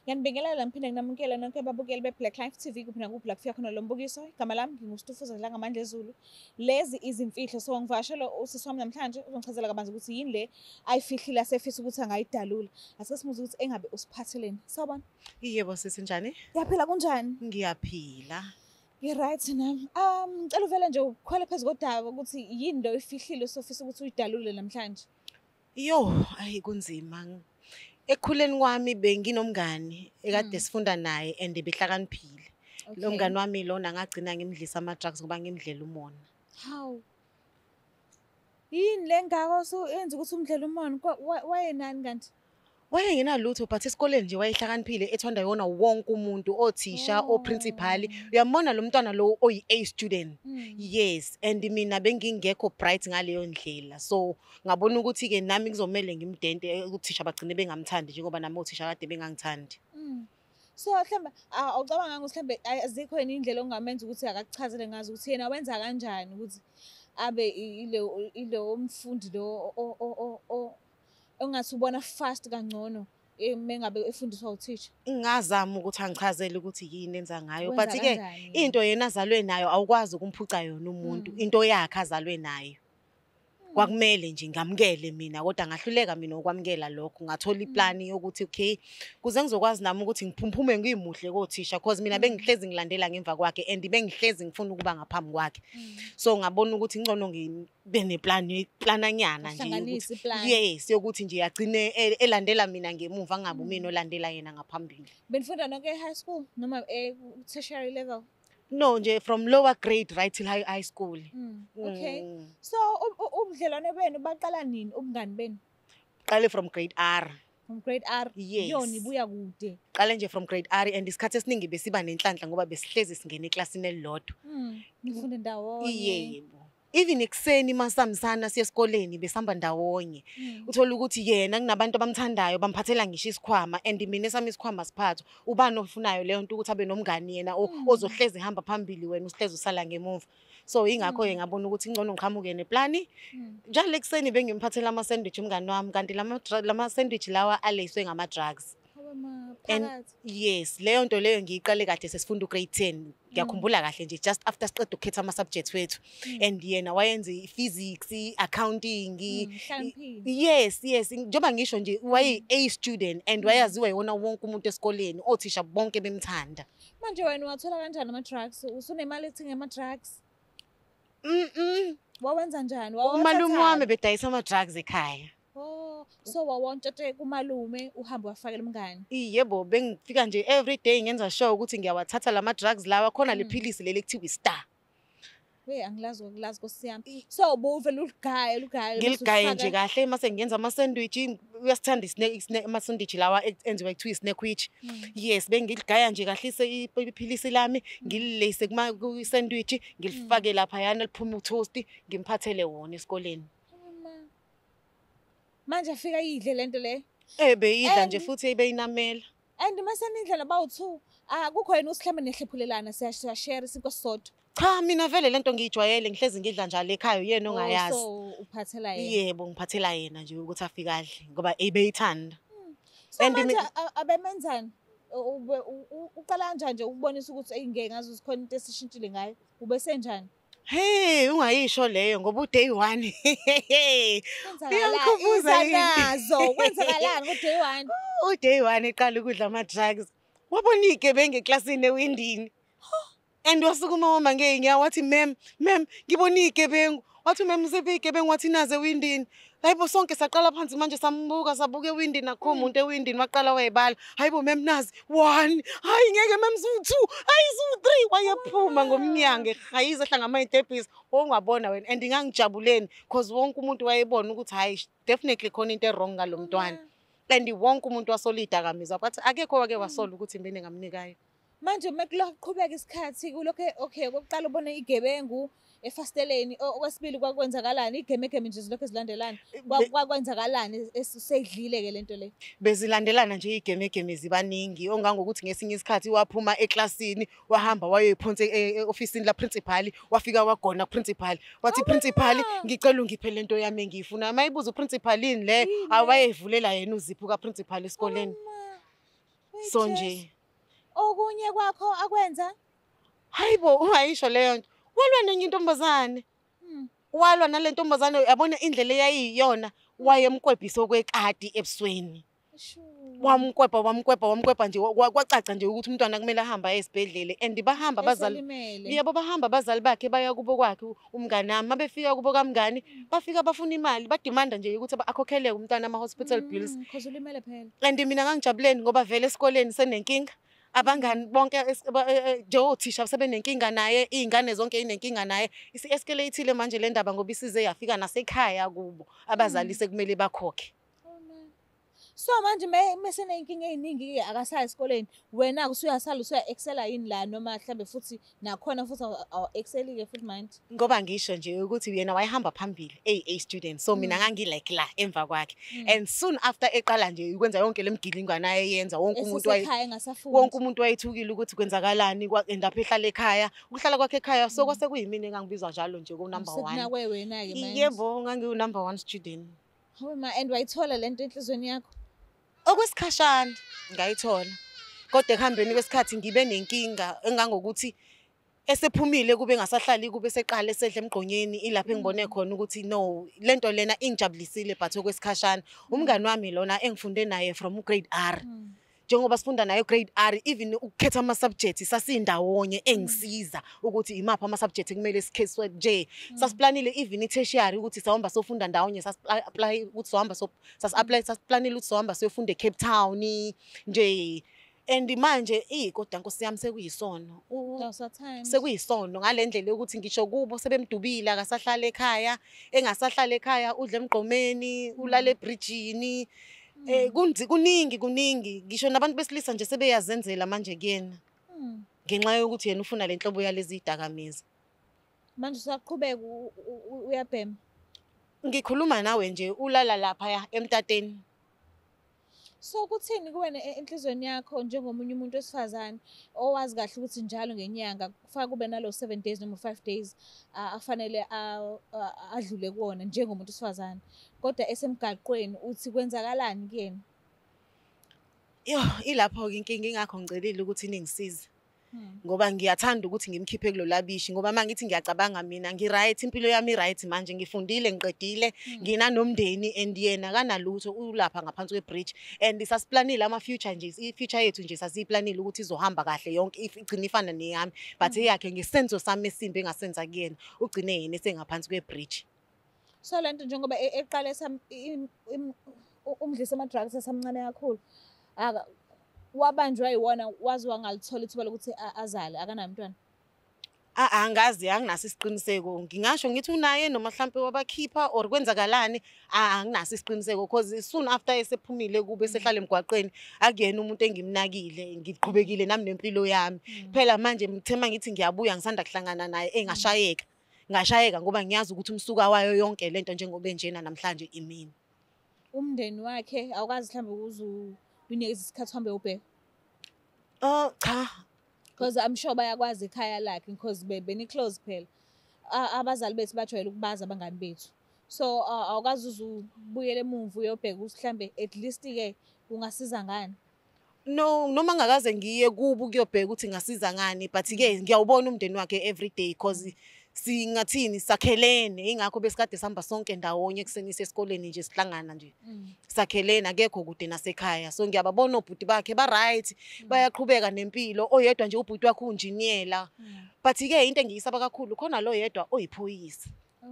Ngiyanibingelela ngiphinde nginamukele nonke ababukeli be-Black Life TV kuphi nakuphi la kufika khona lo mbukiso. Igama lami nginguStufuza Dlanga Zulu. Lezi izimfihlo so ngivakashela usisi wami namhlanje uzongichazela kabanzi ukuthi yini le ayifihlile asefisa ukuthi angayidalula. Asike simuze ukuthi engabe usiphatheleni. Sawubona. Yebo sisi njani? Ngiyaphila kunjani? Ngiyaphila. Ngi-right nami. Ngicela uvele nje ukhwele phezu kodaba ukuthi yini lo ifihlile sofisa ukuthi uyidalule namhlanje. Yo, ayi kunzima. Ekukhuleni kwami benginomngani ekade sifunda naye and behlakaniphile. Lo mngani wami lona ngagcina ngimdlisa ama-drugs ngoba ngimdlela umona. Hawu. Yini le ngako so yenza ukuthi umdlela umona wayenani kanti? Wayengenalutho but esikoleni nje wayehlakaniphile ethanda yona wonke umuntu, othisha, oprincipal. Uyambona lo mntwana lo oyi-A student. Yes, and mina bengingekho bright ngaleyo ndlela. So ngabona ukuthi ke nami kuzomela ngimdente uthisha bagcine bengamthandi njengoba nami othisha kade bengangithandi. So mhlambe awucabanga ukuthi mhlambe azikho yini indlela ongamenza ukuthi akakuchazele ngazo ukuthi yena wenza kanjani ukuthi abe ile umfundi lo ongathi ubona fast kangcono mengabe efundiswa uthisha. Ngingazama ukuthi angichazele ukuthi yini enza ngayo but ke into yena azalwe nayo awukwazi ukumphuca yona umuntu, into yakhe azalwe nayo. Kwakumele nje ngamukele mina kodwa ngahluleka mina ukwamukela lokho, ngathola iplani yokuthi okay kuze ngizokwazi nami ukuthi ngiphumpume ngimuhle kothisha because mina bengihlezi ngilandela ngemva kwakhe and bengihlezi ngifuna ukuba ngaphambi kwakhe. So ngabona ukuthi ngcono ngibe neplananyana nje. Yes, yokuthi nje agcine elandela mina ngemuva ngabe mina olandela yena ngaphambili. Benifunda nonke e-high school noma tertiary level? No, nje from lower grade right till high school. Okay. So ubudlelwane benu baqala nini ubungani benu? Qale from grade R. From grade R? Yes. Yona ibuya kude. Qale nje from grade R and isikhathi esiningi besiba nenhlanhla ngoba besihlezi singena eklasini elilodwa. Nifunda ndawonye. Yebo. Even ekseni masambisana siya esikoleni besihamba ndawonye. Uthola ukuthi yena kunabantu abamthandayo bamphathela ngisho isikhwama and mina esami isikhwama siphatho. Ubani ofunayo leyo nto ukuthi abe nomngani yena ozohleze ehamba phambili wena usihleze usala ngemuva. So ingakho ke ngabona ukuthi ngcono ngiqhamuke neplani. Njalo ekseni bengimphathela ama sandwich umngani wami kanti lama sandwich lawa aleyiswe ngama drugs. And yes, leyo nto leyo ngiyiqale kade sesifunda grade 10. Ngiyakhumbula kahle nje just after siqeda ukukhetha ama subjects wethu and yena wayenza physics, accounting. Yes, njengoba ngisho nje waye-A student and wayaziwa yona wonke umuntu esikoleni, othisha bonke bemthanda. Manje wena wathola kanjani ama drugs? Usunemali ethenga ama drugs? Wawenza njani? Umalume wami bedayisa ama drugs ekhaya. So wawontshe kumalume uhamba wafakela umngani. Yebo bengifika nje every day ngenza sure ukuthi ngiyawathatha lama drugs lawa khona lephilisi leli ekuthiwa iStar. Angilazi Nkosi yami. So ubuvela uligaya. Ngiligaya nje kahle mase ngiyenza ama sandwich, uyasithanda ama sandwich lawa enziwa ekuthiwa isnack witch. Yes bengiligaya nje kahle iphilisi lami ngililese kuma sandwich ngilifake lapha yana liphuma utoast ngimphathele wona esikoleni. Manje afika yidle lento le. Beyidla nje futhi ebeyinamela. And mase nidlela bawu2 akukho yena usihlambe nehlaphulelana siyashare isikho sodwa. Cha mina vele lento ngijwayele ngihlezi ngidla njalo ekhaya yena ongayazi. So uphathela yena. Yebo ngiphathela yena nje ukuthi afika adle ngoba ebeyithanda. And manje abemenzani? Uqala kanjani nje ukubonisa ukuthi ngeke ngazi sikhona into esishintshile ngayo. Ube senjani? Hey ungayisho leyo ngoba uday 1. Uyakhubuza nazo kwenzakalani ku-day 1? Uday 1 eqala ukudla ama drugs. Wabona igebenge eklasini ewindini. And wasukuma mama ngeenyawo wathi ma'am ngibona igebengu. Wathi ma'am usephi igebengu wathi naze ewindini. Hayibo sonke saqala phansi manje sambuka sabuka ewindini akho umuntu ewindini waqala wayebala. Hayibo ma'am nazi 1. Hayi ngeke ma'am su2. Hayi su3 wayephuma ngomnyango ehayiza hlanga amayitebhisi. Ongabona wena and ngangijabuleni because wonke umuntu wayebona ukuthi hayi definitely khona into wrong ngalomntwana. And wonke umuntu wasolida kamizwa but akekho wake wasola ukuthi imbene ngamnikayo. Manje mekuqhubeka isikhathi kulokho okay okokuqala ubona igebengu efasteleni okwesibili kwakwenzakalani igeme nje zilokho ezilandelana kwakwenzakalani esedlile ke lento le bezilandelana nje igeme zibaningi ongangokuthi ngesinye isikhathi waphuma eklasini wahamba wayephonse eofisini la principal wafika wagona principal wathi principal ngicela ungiphe lento yami engiyifuna mayibuza uprincipal ini le awayevulela yena uzipho ka principal esikoleni So nje okunye kwakho akwenza? hayibo ungayisho leyo nto. Walwa nenye intombazane. Walwa nale ntombazane yabona indlela eyayiyona wayemkwebhisa okwekati ebusweni. Wamkwebha nje kwacaca nje ukuthi umntwana kumele ahambe aye esibhedlele and bahamba abazali. Yebo bahamba abazali bakhe baya kubo kwakhe umngane nami. Mabefika kubo kamngani bafika bafuna imali badimanda nje ukuthi akhokheleke umntwana ama-hospital bills. Because ulimele phela. And mina ngangijabuleni ngoba vele esikoleni senenkinga. Abangani bonke njengothisha sebenenkinga naye, iy'ngane zonke inenkinga naye. Isi-escalate-ile manje le ndaba ngoba isize yafika nasekhaya kubo. Abazali sekumele bakhokhe. So manje meseney'nkinga ey'ningi-ke akasayi esikoleni, wena-ke usuyasala usuya-excela yini la noma mhlambe futhi nakhona futhi awu-exceli-ke futhi manje? Ngoba ngisho nje ukuthi yena wayehamba phambili A student, so mina ngangilike la emva kwakhe. And soon after eqala nje ukwenza yonke le mgilingwana ayeyenza wonke umuntu wayethukile ukuthi kwenzakalani endapha ehlala ekhaya. Ukuhlala kwakhe ekhaya so kwase kuyimina engangibizwa njalo nje ku-number 1. Sekunakwe wena-ke manje. Yebo ngangiwu-number 1 student. Hawe ma and wayithola lento enhlizweni yakho? Okwesikhashana ngayithola. Kodwa ekuhambeni kwesikhathi ngibe nenkinga engangokuthi esephumile kube ngasahlali kube seqala esedla emgqonyeni ilapho engibone khona ukuthi no lento lena ingijabulisile but okwesikhashana. Umngani wami lona engifunde naye from grade R. Njengoba sifunda naye grade R even ukukhetha ama-subjects sasindawonye engisiza ukuthi imaphi ama-subjects kumele sikhethwe nje. Sasiplanile even i-tertiary ukuthi sahamba sofunda ndawonye sasi-apply ukuthi sasiplanile ukuthi sohamba siyofunda eCape Town nje. And manje kodwa Nkosi yami sekuyisono. Sekuyisono ngale ndlela yokuthi ngisho kubo sebemdubile akasahlala ekhaya, engasahlala ekhaya udla emgqomeni, ulala ebridgini. Kuningi ngisho nabantu besilisa nje sebeyazenzela manje kuyena. Ngenxa yokuthi yena ufuna le nhlobo yalezi idakamizwa. Manje usaqhubeka uyabhema? Ngikhuluma nawe nje ulala lapha emtateni. So kuthini kuwena enhlizweni yakho njengomunye umuntu wesifazane owazi kahle ukuthi njalo ngenyanga kufaka kube nalo 7 days noma 5 days afanele adlule kuwona njengomuntu wesifazane, kodwa esemgaqweni uthi kwenzakalani kuyena? Ilapho-ke inkinga ingakho ngicelile ukuthi ningisize. Ngoba ngiyathanda ukuthi ngimkhiphe kulo labishi ngoba mangithi ngiyacabanga mina ngi-right, impilo yami i-right manje ngifundile ngiqedile nginanomndeni and yena kanalutho ulapha ngaphansi kwe-bridge and sasiplanile ama-future nje i-future yethu nje sasiyiplanile ukuthi izohamba kahle yonke igcine ifana neyami but eyakhe ngesenzo sami esimbi engasenza kuyena ugcine yena esengaphansi kwe-bridge. So lento njengoba eqale umdlisa ama-drugs esamncane kakhulu wabanjwa yiwona wazi wangalithola ithuba lokuthi azale akanayo umntwana? Angazi anginaso isiqiniseko. Ngingasho ngithi unaye noma mhlampe wabakhipha or kwenzakalani anginaso isiqiniseko because soon after esephumile kube sehlala emgwaqeni akuyena umuntu engimnakile ngiqhubekile nami nempilo yami. Phela manje ngithema ngithi ngiyabuya ngisanda kuhlangana naye ngashayeka ngoba ngiyazi ukuthi umsuka wayo yonke lento njengoba enjena namhlanje imini. Umndeni wakhe awukazi mhlambe unikeza isikhathi uhambe ubheka? Cha. Because I'm sure bayakwazi ekhaya lakhe because beni-close phela. Abazali bethu bajwayele ukubaza abangani bethu. So awukazi uzubuyele emuva uyobheka ukuthi mhlambe at least-ke ungasiza ngani? No, noma ngakaze ngiye kubo ukuyobheka ukuthi ngasiza ngani but-ke ngiyawubona umndeni wakhe everyday because singathini sakhelene ingakho besikade sihamba sonke ndawonye ekuseni sesikoleni nje sihlangana nje. Sakhelene akekho kude nasekhaya. So ngiyababona obhuti bakhe ba-right bayaqhubeka nempilo. Oyedwa nje ubhuti wakhe unjiniyela. But-ke into engiyisaba kakhulu khona lo yedwa oyiphoyisa.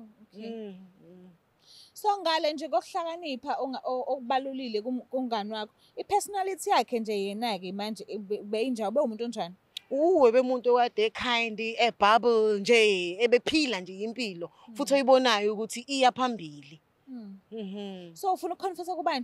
So ngale nje kokuhlakanipha okubalulile kumngani wakho, i-personality yakhe nje yena-ke manje beyinjani, bewumuntu onjani? Bemuntu owade kind, ebubble nje, ebephila nje impilo futhi oyibonayo ukuthi iya phambili. So ufuna ukuconfessa kubani?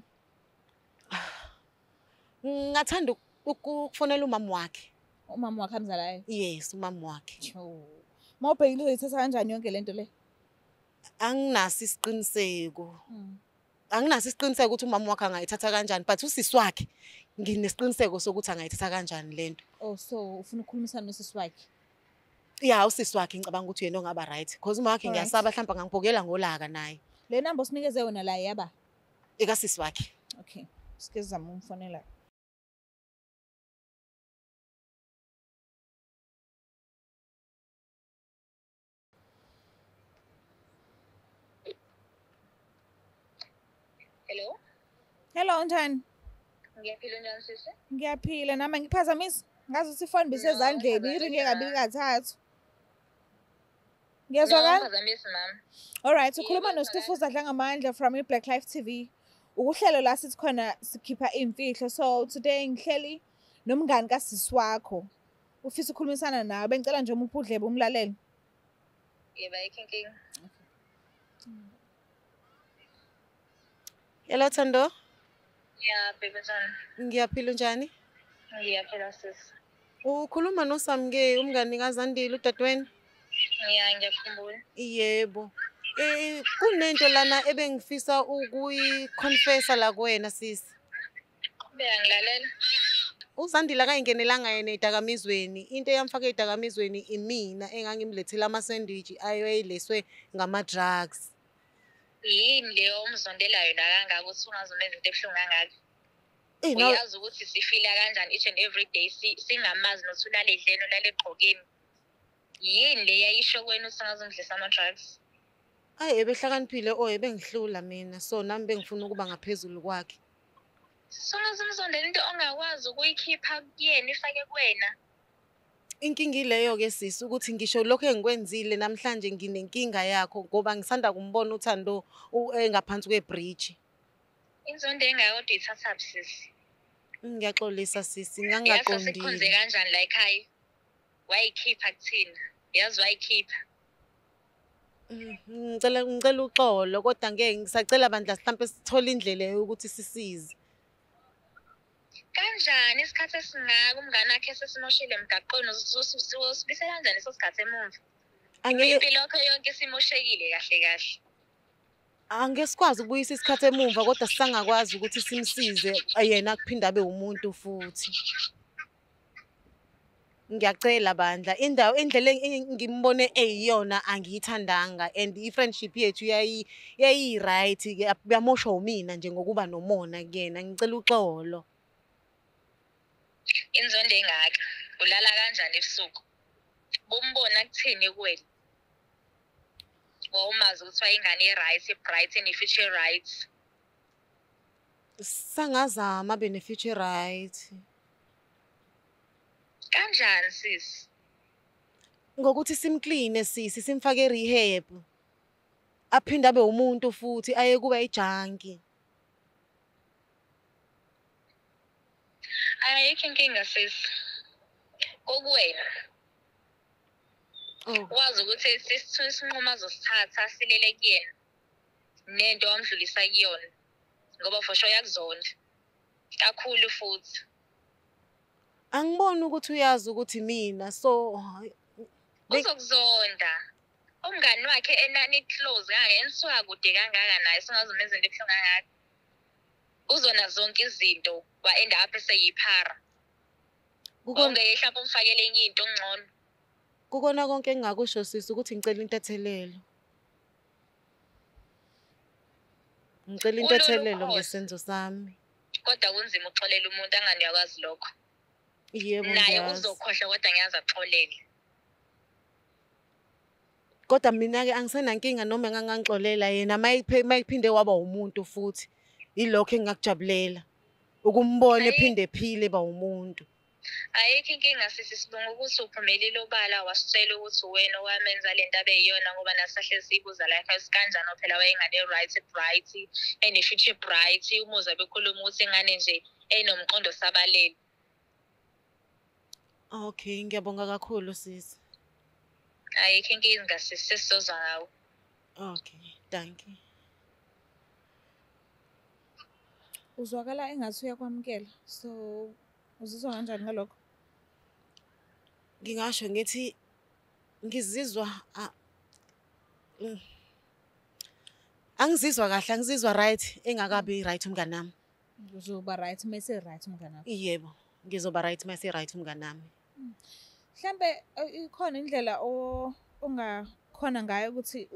Ngathanda ukufonela umama wakhe. Umama wakhe amzalayo? Yes, umama wakhe. Mawubhekile uzoyithatha kanjani yonke lento le? Anginaso isiqiniseko. Anginaso isiqiniseko ukuthi umama wakhe angayithatha kanjani but usisi wakhe nginesiqiniseko sokuthi angayithatha kanjani lento. So ufuna ukukhulumisana nosisi wakhe? Ya usisi wakhe ngicabanga ukuthi yena ongaba right because uma wakhe ngiyasaba mhlawumbe angangibhokela ngolaka naye. Le number usinikeze yona la yaba? Eka sisi wakhe. Okay. Sike zama umfonela. Hello. Hello njani? Ngiyaphila njani sisi? Ngiyaphila nami ngiphazamisa. Ngazi ukuthi ifoni bisezandleni, iringe kabili kathathu. Ngiyazwakala? Ngiphazamisa mama. Alright, ukhuluma noStifuza Dlangamandla from iBlack Life TV. Ukuhlelo la sithi khona sikhipha imfihlo. So today ngihleli nomngani kasisi wakho. Ufisa ukukhulumisana nawe. Bengicela nje umuphe udlebe umlaleli. Yebo ayikho inkinga. Hello Thando. Yeah, baby son. Ngiyaphila njani? Ngiyaphila sisi. Ukhuluma noSamke umngani kaZandile udadewenu? Yeah, ngiyakhumbula. Yebo. Kunento lana ebengifisa ukuyiconfessa la kuwena sisi. Uyangilalela? uZandile akayingenelanga yena edakamizweni. Into eyamfaka edakamizweni imina engangimlethela ama-sandwich ayeleswe ngama-drugs. Yini leyo umzondelayo nakangaka ukuthi ungazomenza into ebuhlungu kangaka? No. Uyazi ukuthi sifila kanjani each and every day singamazi nothi ulale edleni ulale egqokeni. Yini le yayisho kwena ukuthi ungazomdlisa ama-drugs? Ebehlakaniphile ebengihlula mina, so nami bengifuna ukuba ngaphezulu kwakhe. Songazomzondela into ongakwazi ukuyikhipha kuyena ifake kuwena. Inkinga ileyo-ke sisi ukuthi ngisho lokho engikwenzile namhlanje nginenkinga yakho ngoba ngisanda kumbona uThando engaphansi kwebridge. Inzondo engaka kodwa ithatha sisi. Ngiyaxolisa sisi, Yazi ngangaqondile. sikhonze kanjani la ekhaya? Wayikhipha kuthina. Yazi wayikhipha. Ngicela uxolo kodwa ngeke ngisacela bandla mhlambe sithole indlela yokuthi sisize. Kanjani isikhathi esingaka umngane wakhe sesimoshile emgaqweni usibisela kanjani leso sikhathi emuva? Impilo yakho yonke isimoshekile kahle kahle. Angeke sikwazi ukubuyisa isikhathi emuva kodwa sisangakwazi ukuthi simsize yena akuphinde abe umuntu futhi. Ngiyacela bandla indlela engimbone eyiyona angiyithandanga and i-friendship yethu yayi right yamoshwa umina nje ngokuba nomona kuyena. Ngicela uxolo. Inzondo engaka ulala kanjani ebusuku? Bumbona kuthini kuwena? Wawumazi ukuthi wayingane e-right, e-bright, ene-future right. Sangazama bene-future right. Kanjani sisi? Ngokuthi simkline sisi simfake e-rehab. Aphinde abe umuntu futhi aye kuba ijunkie. Ayikho inkinga sisi. Kokuwena. Wazi ukuthi sisithusa isinqumo azosithatha silele kuyena. Nento wamdlulisa kuyona. Ngoba for sure yakuzonda. Kakhulu futhi. Angiboni ukuthi uyazi ukuthi mina so uzokuzonda. Umngani wakhe enani close kangaka enisuka kude kangaka naye singazomenza into ebuhlungu kangaka. Uzona zonke izinto wa-enda up eseyiphara. Ongeke mhlawumbe umfakele enye into ngcono. Kukona konke engingakusho sisi ukuthi ngicela intethelelo. Ngicela intethelelo ngesenzo sami. Kodwa kunzima uxolela umuntu angani uyakwazi lokho. Yebo naye uzokhohlwa kodwa ngiyazi axolele. Kodwa mina-ke angisenankinga noma engangangixolela yena mayiphinde waba umuntu futhi. Yilokho engingakujabulela. Ukumbona ephinde ephile eba umuntu. Ayikho inkinga sisi sibonga ukuthi uphumelele obala wasitshela ukuthi wena owamenza lento abeyiyona ngoba nasahle sibuza la ekhaya sikanjani phela wayengane right bright ene-future bright umuzwa bekhuluma ukuthi ingane nje enomqondo sabalele. Okay, ngiyabonga kakhulu sisi. Ayikho inkinga sisi sesizozwa ngawo. Okay, thank you. Uzwakala engathi uyakwamukela. So uzizwa kanjani ngalokho? Ngingasho ngithi ngizizwa angizizwa kahle, angizizwa right engakabi right umngani nami. Uzoba right mase right umngani wakho. Yebo, ngizoba right mase right umngani nami. Mhlambe ikhona indlela ongakhona ngayo ukuthi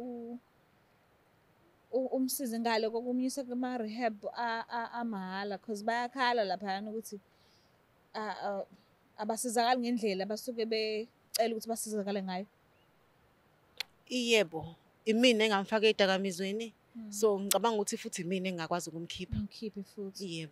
umsize ngale kokumyisa kuma rehab amahhala because bayakhala lapha ukuthi abasizakali ngendlela basuke becela ukuthi basizakale ngayo. Yebo, imina engamfaka edakamizweni. So ngicabanga ukuthi futhi mina engakwazi ukumkhipha. Ngikhiphe futhi. Yebo.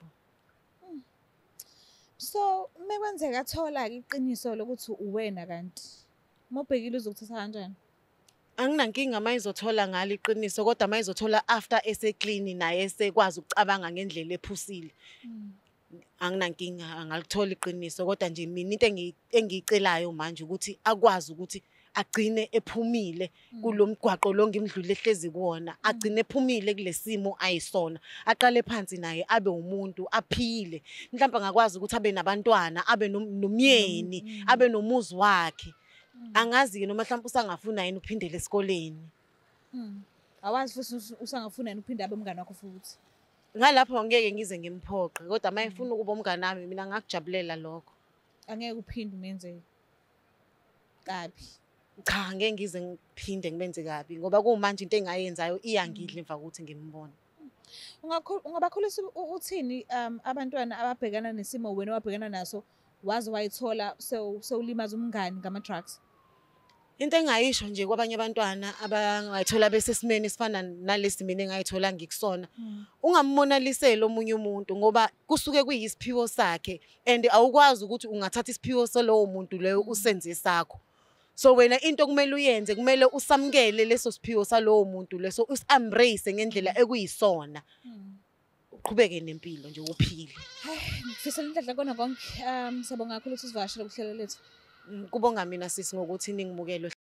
So mekwenzeka athola ke iqiniso lokuthi uwena kanti. Mobhekile uzokuthatha kanjani? Anginankinga mayizothola ngalo iqiniso kodwa mayizothola after eseclean naye esekwazi ukucabanga ngendlela ephusile. Anginankinga angalithola iqiniso kodwa nje mina into engiyicelayo manje ukuthi akwazi ukuthi agcine ephumile kulomgwaqo lo ngimdlule ehlezi kuwona, agcine ephumile kulesimo ayisona, aqale phansi naye abe umuntu aphile. Mhlawumbe angakwazi ukuthi abe nabantwana, abe nomyeni, abe nomuzi wakhe. Angazi noma mhlawumbe usangafuna yini ukuphindela esikoleni. Awazi futhi usangafuna yini ukuphinde abe umngane wakho futhi. Ngalapho ngeke ngize ngimphoqe kodwa mayefuna ukuba umngane wami mina ngakujabulela lokho. Angeke uphinde umenze kabi. Cha ngeke ngize ngiphinde ngibenze kabi ngoba kumanje into engayenzayo iyangidla emva kokuthi ngimbone. Ungabakhulisa uthini abantwana ababhekana nesimo wena wabhekana naso waze wayithola sewulimaza umngani ngama-drugs? Into engayisho nje kwabanye abantwana abangayithola besesimeni esifana nalesi mina engayithola ngikusona. Ungammonaliseli omunye umuntu ngoba kusuke kuyisiphiwo sakhe and awukwazi ukuthi ungathatha isiphiwo salowo muntu leyo usenze sakho. So wena into kumele uyenze kumele usamukele leso siphiwo salowo muntu leso usembrace ngendlela ekuyisona. Uqhubeke nempilo nje uphile. Ngifisela indlela kona konke. Siyabonga kakhulu ukuthi usivakashele kuhlelo lethu. Kubonga mina sisi ngokuthi ningimukele